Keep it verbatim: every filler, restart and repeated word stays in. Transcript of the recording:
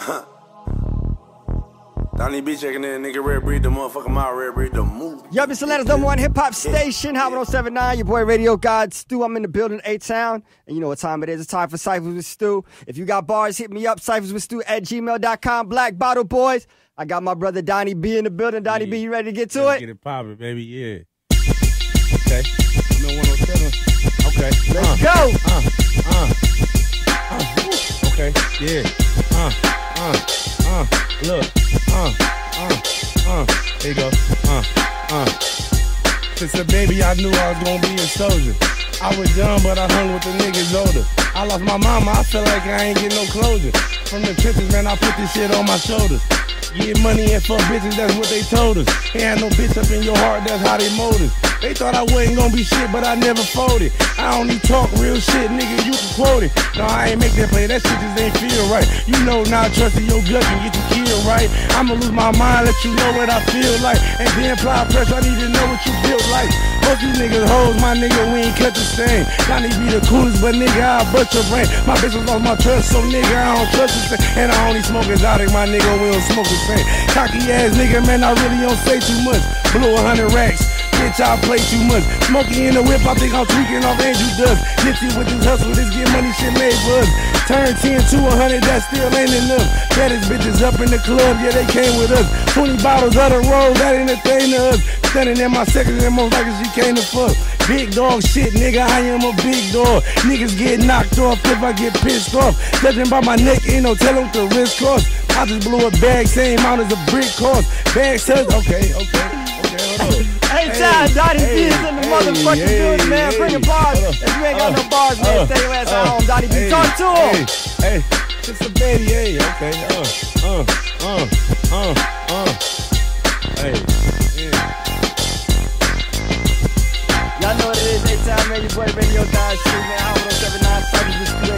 Donnie B checking in, nigga. Red Breed, the motherfucker, my Red Breed, the move. Yo, Mister Atlanta's number one hip hop station, Hot one oh seven point nine. Your boy Radio God Stu. I'm in the building, A-Town. And you know what time it is. It's time for Cyphers with Stu. If you got bars, hit me up, cyphers with stu at gmail dot com. Black Bottle Boys. I got my brother Donnie B in the building. Donnie yeah. B, you ready to get to Let's it? Get it poppin', baby, yeah. Okay. I'm in one oh seven. Okay. Let's uh, go. Uh, uh, uh. Okay, yeah. Uh, uh, uh. Look. Uh, uh, uh. There you go. Uh, uh. Since a baby, I knew I was gonna be a soldier. I was young, but I hung with the niggas older. I lost my mama, I feel like I ain't get no closure. From the trenches, man, I put this shit on my shoulders. Get money and fuck bitches, that's what they told us. Ain't no bitch up in your heart, that's how they mold us. They thought I wasn't gonna be shit, but I never folded. I only talk real shit, nigga, you can quote it. No, I ain't make that play, that shit just ain't feel right. You know not trusting your gut can get you killed, right? I'ma lose my mind, let you know what I feel like. And then apply pressure, I need to know what you built like. Most these niggas hoes, my nigga, we ain't cut the same. Johnny be the coolest, but nigga, I'll bust your brain. My bitch was lost my trust, so nigga, I don't trust the same. And I only smoke exotic, my nigga, we don't smoke the same. Cocky ass nigga, man, I really don't say too much. Blew a hundred racks. Bitch, I play too much. Smoking in the whip, I think I'm tweaking off Andrew Dust. Nipsey with this hustle, this get money shit made for us. Turn ten to a hundred, that still ain't enough. Baddest bitches up in the club, yeah, they came with us. twenty bottles of the road, that ain't a thing to us. Standing in my second and most likely she came to fuck. Big dog shit, nigga, I am a big dog. Niggas get knocked off if I get pissed off. Judging by my neck, ain't no telling what the risk cost. I just blew a bag, same amount as a brick cost. Bag says, okay, okay, okay, hold on. A-Town, Donnie B is in the hey, motherfucking hey, building, man. Hey, Bring a bars. If you ain't got uh, no bars, man, uh, stay your ass uh, at home. Donnie B, hey, talk to him. Hey, hey, it's a baby, hey, okay, uh, uh, uh, uh, uh, hey, yeah. Y'all know what it is, A-Town, man. Your boy Radio God Stu, man. Hot one oh seven point nine, Cyphers with Stu.